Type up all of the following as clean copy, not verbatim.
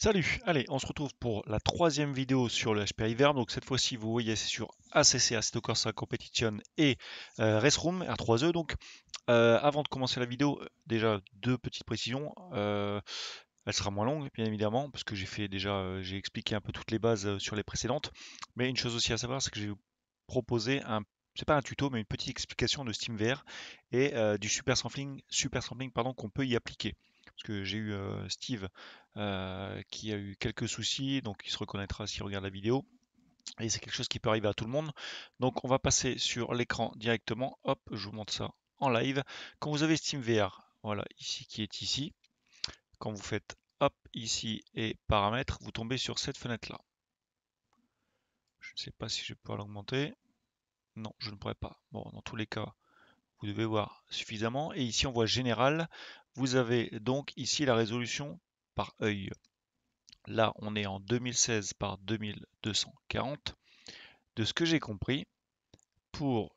Salut, allez, on se retrouve pour la troisième vidéo sur le HPI Reverb. Donc cette fois-ci, vous voyez, c'est sur ACC, Assetto Corsa Competition et Raceroom R3E. Donc avant de commencer la vidéo, déjà deux petites précisions. Elle sera moins longue, bien évidemment, parce que j'ai expliqué un peu toutes les bases sur les précédentes. Mais une chose aussi à savoir, c'est que je vais vous proposer c'est pas un tuto, mais une petite explication de SteamVR et du super sampling, pardon, qu'on peut y appliquer. Parce que j'ai eu Steve qui a eu quelques soucis, donc il se reconnaîtra s'il regarde la vidéo. Et c'est quelque chose qui peut arriver à tout le monde. Donc on va passer sur l'écran directement. Hop, je vous montre ça en live. Quand vous avez SteamVR, voilà, ici qui est ici. Quand vous faites hop ici et paramètres, vous tombez sur cette fenêtre-là. Je ne sais pas si je vais pouvoir l'augmenter. Non, je ne pourrais pas. Bon, dans tous les cas, vous devez voir suffisamment. Et ici, on voit général. Vous avez donc ici la résolution par œil. Là, on est en 2016 par 2240. De ce que j'ai compris, pour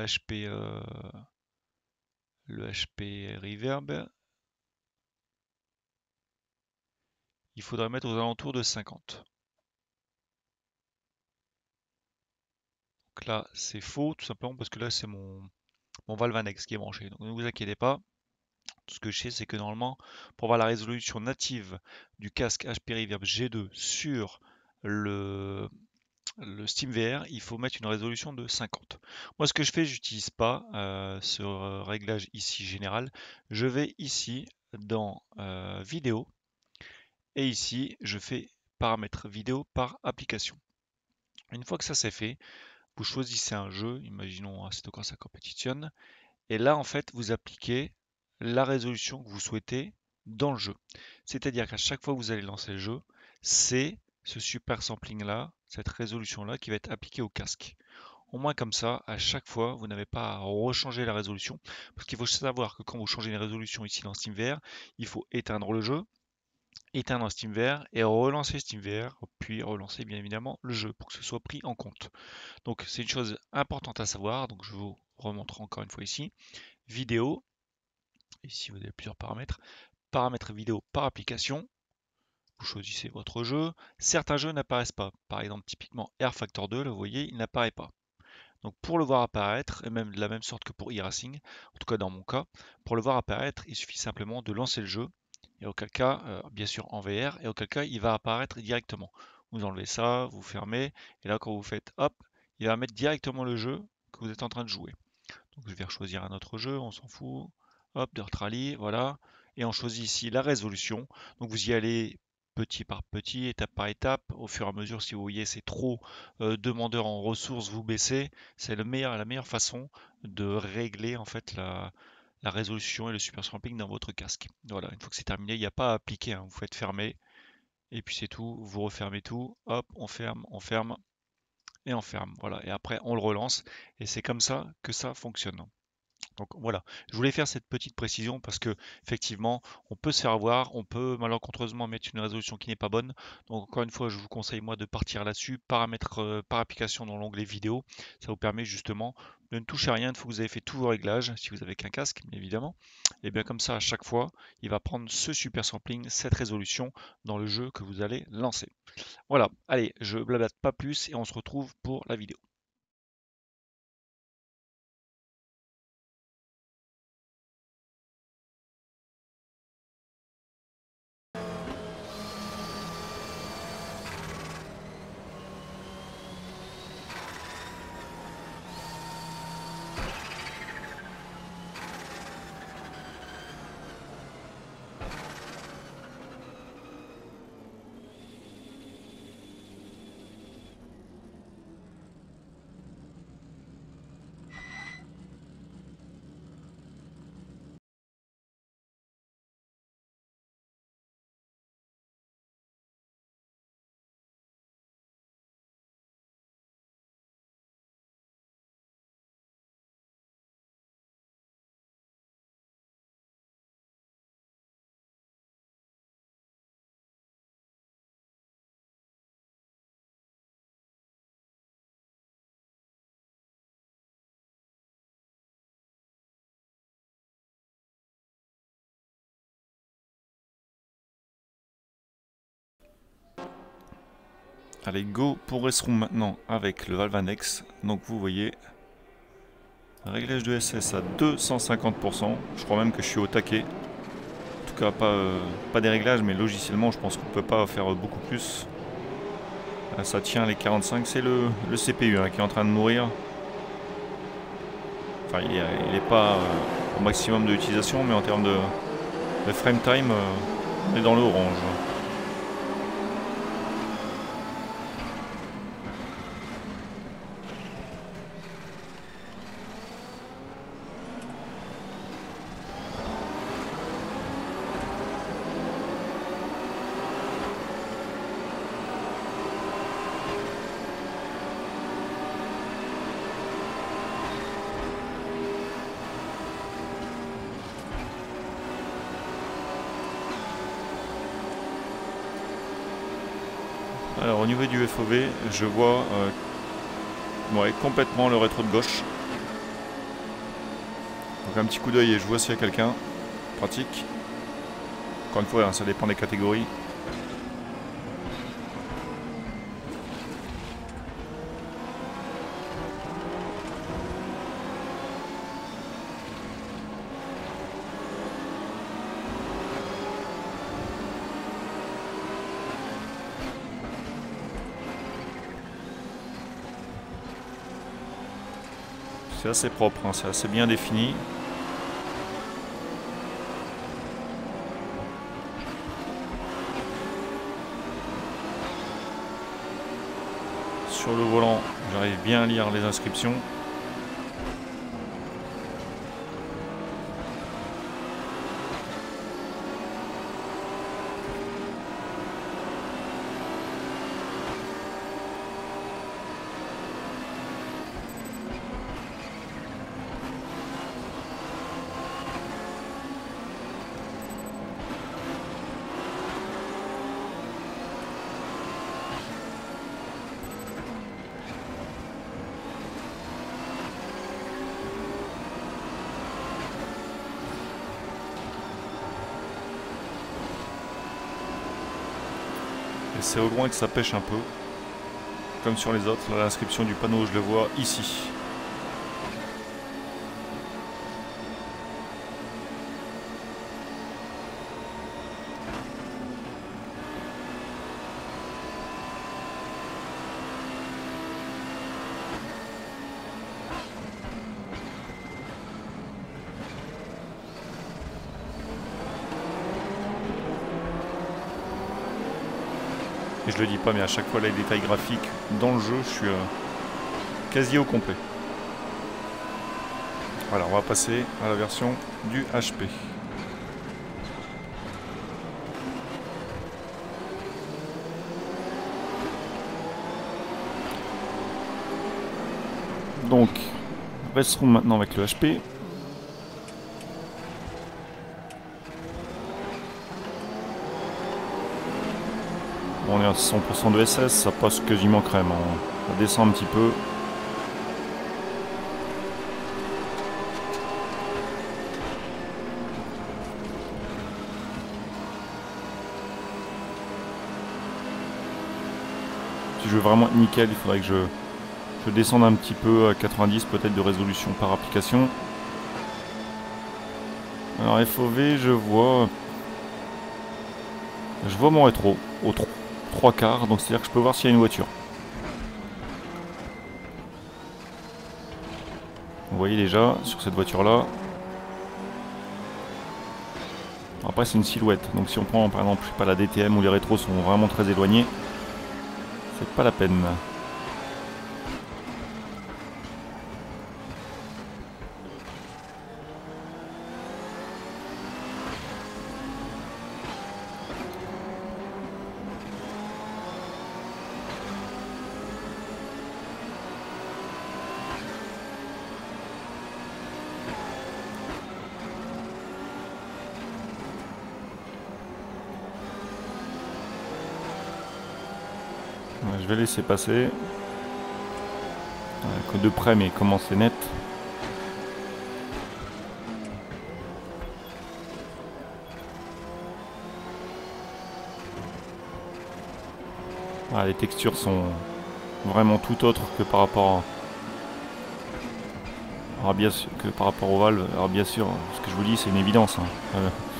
le HP Reverb, il faudrait mettre aux alentours de 50. Donc là, c'est faux, tout simplement parce que là, c'est mon Valvanex qui est branché. Donc ne vous inquiétez pas. Tout ce que je sais, c'est que normalement, pour avoir la résolution native du casque HP Reverb G2 sur le, le SteamVR, il faut mettre une résolution de 50. Moi, ce que je fais, j'utilise pas ce réglage ici général. Je vais ici dans vidéo et ici, je fais paramètres vidéo par application. Une fois que ça c'est fait, vous choisissez un jeu, imaginons Assetto Corsa Competition, et là, en fait, vous appliquez la résolution que vous souhaitez dans le jeu. C'est-à-dire qu'à chaque fois que vous allez lancer le jeu, c'est ce super sampling là, cette résolution là qui va être appliquée au casque. Au moins comme ça, à chaque fois, vous n'avez pas à rechanger la résolution. Parce qu'il faut savoir que quand vous changez une résolution ici dans SteamVR, il faut éteindre le jeu, éteindre SteamVR et relancer SteamVR, puis relancer bien évidemment le jeu pour que ce soit pris en compte. Donc c'est une chose importante à savoir, donc je vous remontre encore une fois ici. Vidéo, ici vous avez plusieurs paramètres. Paramètres vidéo par application, vous choisissez votre jeu. Certains jeux n'apparaissent pas. Par exemple, typiquement Air Factor 2, là, vous voyez, il n'apparaît pas. Donc pour le voir apparaître, et même de la même sorte que pour e-racing, en tout cas dans mon cas, pour le voir apparaître, il suffit simplement de lancer le jeu, et auquel cas, bien sûr en VR, et auquel cas il va apparaître directement. Vous enlevez ça, vous fermez, et là quand vous faites hop, il va mettre directement le jeu que vous êtes en train de jouer. Donc je vais choisir un autre jeu, on s'en fout. Hop, Dirt Rally, voilà. Et on choisit ici la résolution. Donc vous y allez petit par petit, étape par étape. Au fur et à mesure, si vous voyez c'est trop demandeur en ressources, vous baissez. C'est la meilleure façon de régler en fait la résolution et le super sampling dans votre casque. Voilà, une fois que c'est terminé, il n'y a pas à appliquer, hein. Vous faites fermer et puis c'est tout. Vous refermez tout. Hop, on ferme et on ferme. Voilà, et après on le relance. Et c'est comme ça que ça fonctionne. Donc voilà, je voulais faire cette petite précision parce que effectivement, on peut se faire avoir, on peut malencontreusement mettre une résolution qui n'est pas bonne. Donc encore une fois, je vous conseille moi de partir là-dessus, paramètres par application dans l'onglet vidéo. Ça vous permet justement de ne toucher à rien une fois que vous avez fait tous vos réglages, si vous avez qu'un casque, bien évidemment. Et bien comme ça, à chaque fois, il va prendre ce super sampling, cette résolution dans le jeu que vous allez lancer. Voilà, allez, je blablate pas plus et on se retrouve pour la vidéo. Allez, go pour Restroom maintenant avec le valve annexe. Donc vous voyez, réglage de SS à 250%. Je crois même que je suis au taquet. En tout cas, pas des réglages, mais logiciellement, je pense qu'on ne peut pas faire beaucoup plus. Là, ça tient les 45. C'est le CPU qui est en train de mourir. Enfin, il n'est pas au maximum de l'utilisation, mais en termes de frame time, on est dans l'orange. Alors au niveau du FOV, je vois complètement le rétro de gauche. Donc un petit coup d'œil et je vois s'il y a quelqu'un. Pratique. Encore une fois, ça dépend des catégories. C'est assez propre, c'est assez bien défini. Sur le volant, j'arrive bien à lire les inscriptions. Et c'est au loin que ça pêche un peu. Comme sur les autres, l'inscription du panneau, je le vois ici. Et je le dis pas, mais à chaque fois les détails graphiques dans le jeu, je suis quasi au complet. Voilà, on va passer à la version du HP. Donc, resterons maintenant avec le HP. On est à 100% de SS, ça passe quasiment crème. On descend un petit peu. Si je veux vraiment être nickel, il faudrait que je descende un petit peu à 90 peut-être de résolution par application. Alors FOV, je vois mon rétro au 3 quarts, donc c'est-à-dire que je peux voir s'il y a une voiture. Vous voyez déjà sur cette voiture là. Après c'est une silhouette, donc si on prend par exemple pas la DTM où les rétros sont vraiment très éloignés, c'est pas la peine. Je vais laisser passer. Que de près, mais comment c'est net. Ah, les textures sont vraiment tout autres que par rapport que par rapport aux valves. Alors bien sûr, ce que je vous dis, c'est une évidence. Hein.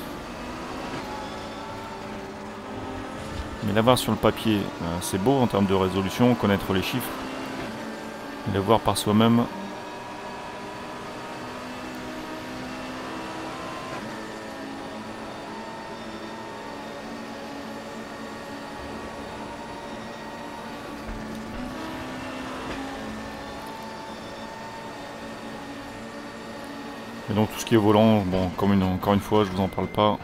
Mais l'avoir sur le papier, c'est beau en termes de résolution, connaître les chiffres. Et le voir par soi-même, et donc tout ce qui est volant, bon, encore une fois, je vous en parle pas.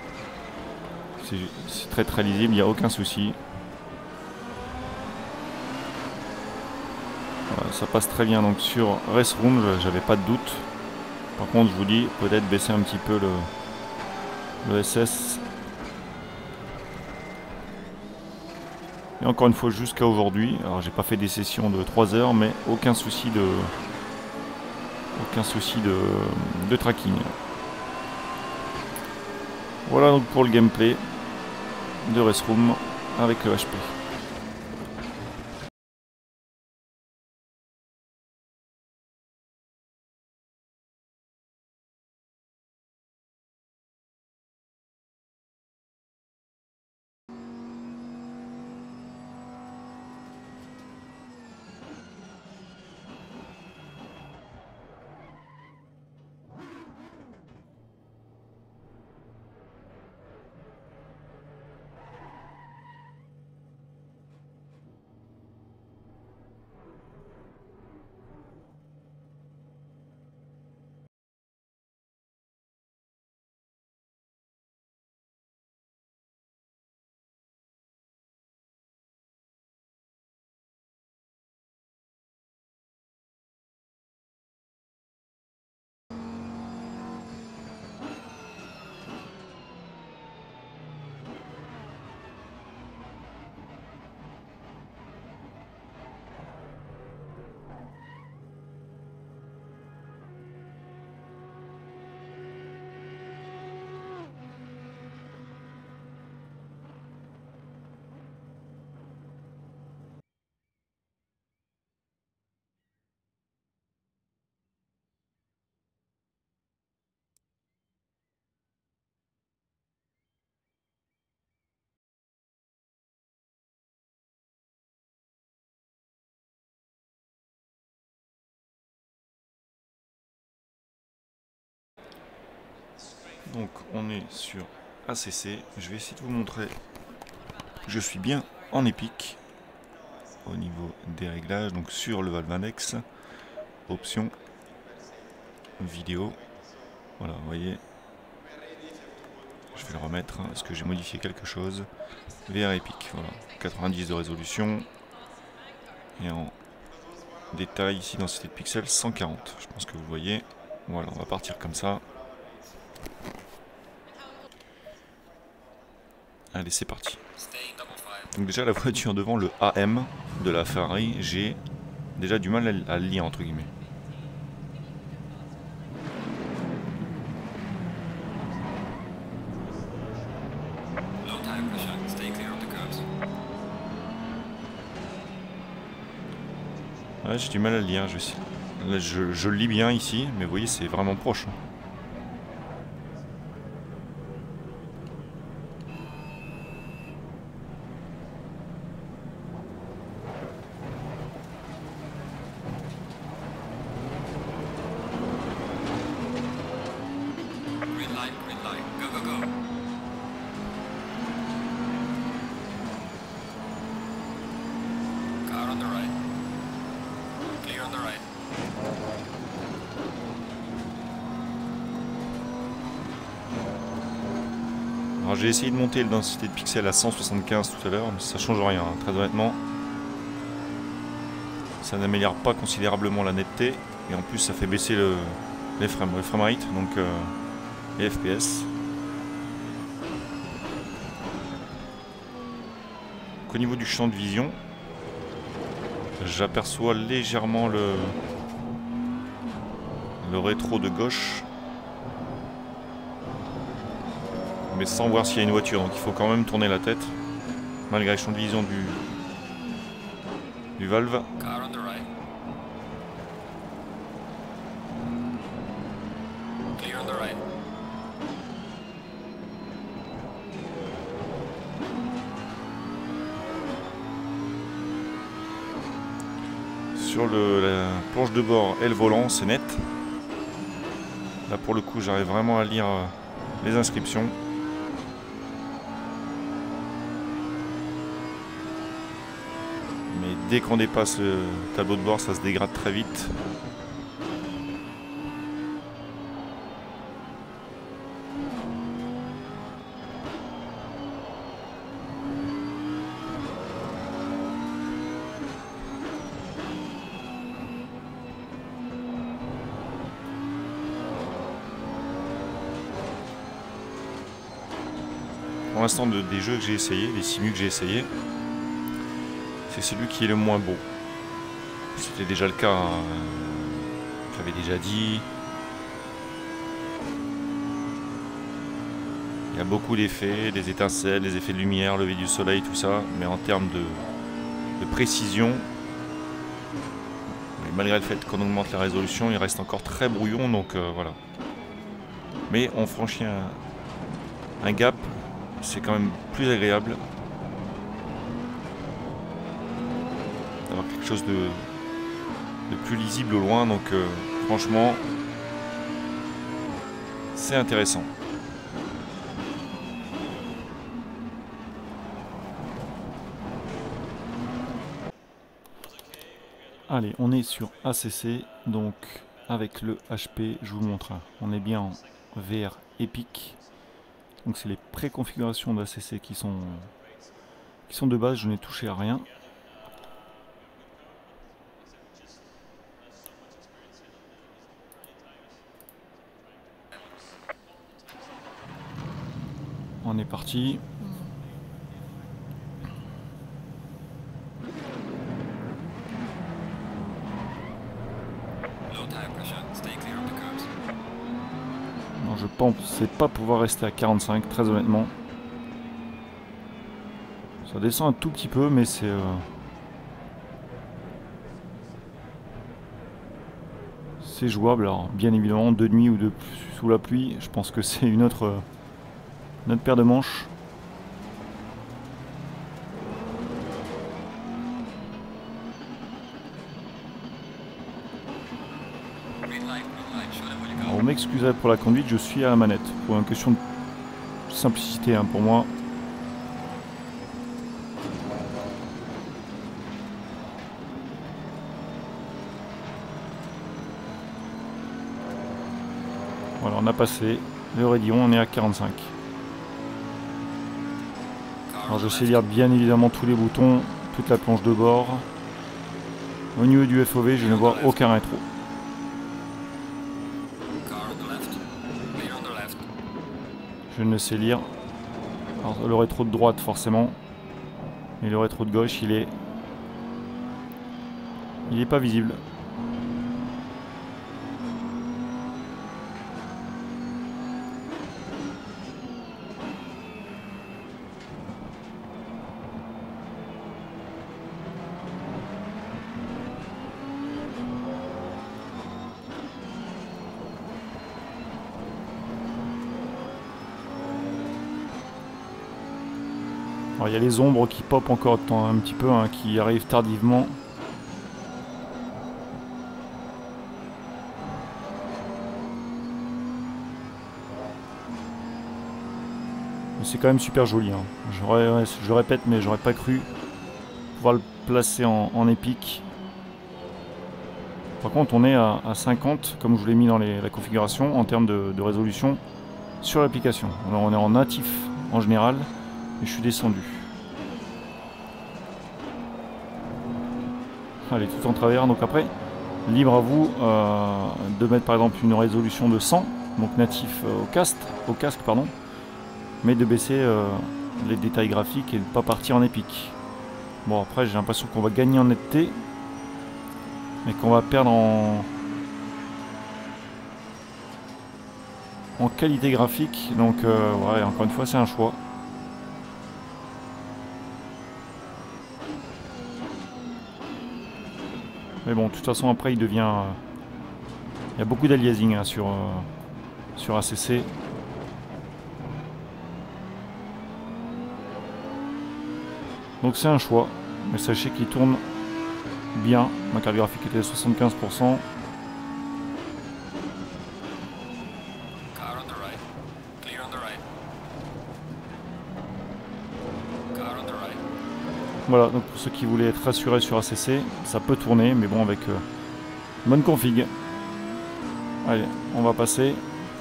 C'est très très lisible, il n'y a aucun souci. Voilà, ça passe très bien donc sur Race Room, j'avais pas de doute. Par contre, je vous dis, peut-être baisser un petit peu le SS. Et encore une fois, jusqu'à aujourd'hui, alors j'ai pas fait des sessions de 3 heures, mais aucun souci de tracking. Voilà donc pour le gameplay de Race Room avec le HP. Donc on est sur ACC, je vais essayer de vous montrer que je suis bien en épique au niveau des réglages, donc sur le valve index, option, vidéo, voilà vous voyez, je vais le remettre parce que j'ai modifié quelque chose, VR épique, voilà, 90 de résolution et en détail ici densité de pixels 140, je pense que vous voyez, voilà on va partir comme ça. Allez, c'est parti. Donc déjà la voiture devant, le AM de la Ferrari, j'ai déjà du mal à le lire entre guillemets. Ouais, j'ai du mal à le lire. Là, je le lis bien ici, mais vous voyez c'est vraiment proche. Alors j'ai essayé de monter la densité de pixels à 175 tout à l'heure, mais ça change rien, hein, très honnêtement. Ça n'améliore pas considérablement la netteté, et en plus ça fait baisser le framerate, donc les FPS. Donc, au niveau du champ de vision, j'aperçois légèrement le rétro de gauche, mais sans voir s'il y a une voiture, donc il faut quand même tourner la tête, malgré le champ de vision du valve. Sur la planche de bord et le volant, c'est net. Là pour le coup, j'arrive vraiment à lire les inscriptions. Mais dès qu'on dépasse le tableau de bord, ça se dégrade très vite. Pour l'instant, des jeux que j'ai essayé, des simus que j'ai essayé, c'est celui qui est le moins beau. C'était déjà le cas, j'avais déjà dit. Il y a beaucoup d'effets, des étincelles, des effets de lumière, lever du soleil, tout ça, mais en termes de précision, malgré le fait qu'on augmente la résolution, il reste encore très brouillon, donc voilà. Mais on franchit un gap. C'est quand même plus agréable d'avoir quelque chose de plus lisible au loin, donc franchement c'est intéressant. Allez, on est sur ACC, donc avec le HP, je vous montre, on est bien en VR Epic. Donc c'est les préconfigurations d'ACC qui sont de base, je n'ai touché à rien. On est parti. Non, je pensais pas pouvoir rester à 45, très honnêtement. Ça descend un tout petit peu, mais c'est jouable. Alors, bien évidemment, de nuit ou sous la pluie, je pense que c'est une autre paire de manches. Alors, on m'excusera pour la conduite, je suis à la manette. Pour une question de simplicité hein, pour moi. Voilà, on a passé le raidillon, on est à 45. Alors je sais lire bien évidemment tous les boutons, toute la planche de bord. Au niveau du FOV, je ne vois aucun rétro. Je ne sais lire. Alors, le rétro de droite forcément. Et le rétro de gauche, il est pas visible. Alors, il y a les ombres qui pop encore un petit peu, hein, qui arrivent tardivement. Mais c'est quand même super joli. Hein. Je répète, mais j'aurais pas cru pouvoir le placer en épique. Par contre, on est à 50, comme je vous l'ai mis dans la configuration, en termes de résolution sur l'application. Alors, on est en natif en général. Et je suis descendu. Allez, tout en travers. Donc après, libre à vous de mettre par exemple une résolution de 100, donc natif au casque, pardon, mais de baisser les détails graphiques et de ne pas partir en épique. Bon, après, j'ai l'impression qu'on va gagner en netteté, mais qu'on va perdre en qualité graphique. Donc, ouais, encore une fois, c'est un choix. Mais bon, de toute façon, après, il devient... il y a beaucoup d'aliasing hein, sur ACC. Donc c'est un choix. Mais sachez qu'il tourne bien. Ma carte graphique était à 75%. Voilà, donc pour ceux qui voulaient être rassurés sur ACC, ça peut tourner, mais bon, avec bonne config. Allez, on va passer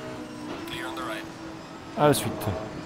à la suite.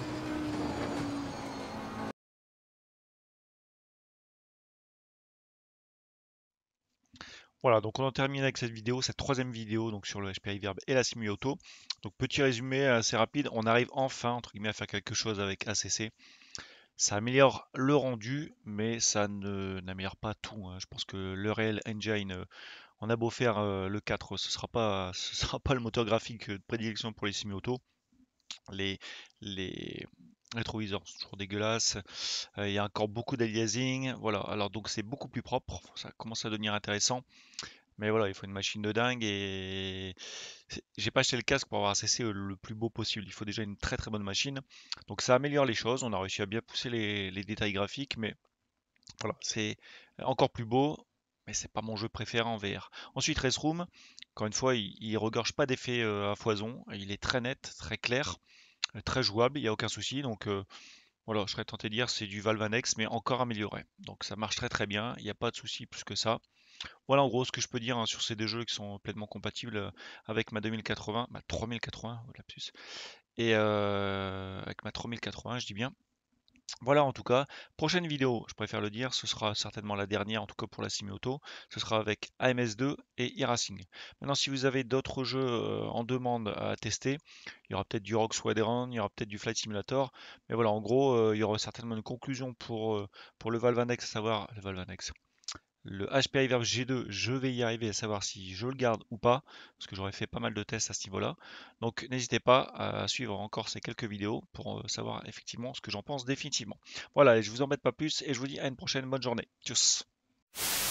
Voilà, donc on en termine avec cette vidéo, cette troisième vidéo donc sur le HP Reverb et la Simu Auto. Donc petit résumé assez rapide, on arrive enfin entre guillemets à faire quelque chose avec ACC. Ça améliore le rendu, mais ça n'améliore pas tout, hein. Je pense que le Real Engine, on a beau faire le 4, ce sera pas le moteur graphique de prédilection pour les semi-auto. Les, les rétroviseurs sont toujours dégueulasses. Il y a encore beaucoup d'aliasing. Voilà, alors donc c'est beaucoup plus propre. Ça commence à devenir intéressant. Mais voilà, il faut une machine de dingue et j'ai pas acheté le casque pour avoir un CC le plus beau possible. Il faut déjà une très très bonne machine. Donc ça améliore les choses. On a réussi à bien pousser les détails graphiques, mais voilà, c'est encore plus beau. Mais c'est pas mon jeu préféré en VR. Ensuite, Race Room, encore une fois, il regorge pas d'effets à foison. Il est très net, très clair, très jouable. Il n'y a aucun souci. Donc voilà, je serais tenté de dire c'est du Valve Annex, mais encore amélioré. Donc ça marche très très bien. Il n'y a pas de souci plus que ça. Voilà en gros ce que je peux dire hein, sur ces deux jeux qui sont pleinement compatibles avec ma 2080, ma 3080, lapsus, et avec ma 3080, je dis bien. Voilà en tout cas, prochaine vidéo, je préfère le dire, ce sera certainement la dernière, en tout cas pour la Simioto, ce sera avec AMS2 et e-Racing. Maintenant si vous avez d'autres jeux en demande à tester, il y aura peut-être du Rock Squadron, il y aura peut-être du Flight Simulator, mais voilà en gros il y aura certainement une conclusion pour le Valve Index, à savoir le Valve Index. Le HP Reverb G2, je vais y arriver à savoir si je le garde ou pas, parce que j'aurais fait pas mal de tests à ce niveau-là. Donc n'hésitez pas à suivre encore ces quelques vidéos pour savoir effectivement ce que j'en pense définitivement. Voilà, je vous embête pas plus et je vous dis à une prochaine bonne journée. Tchuss.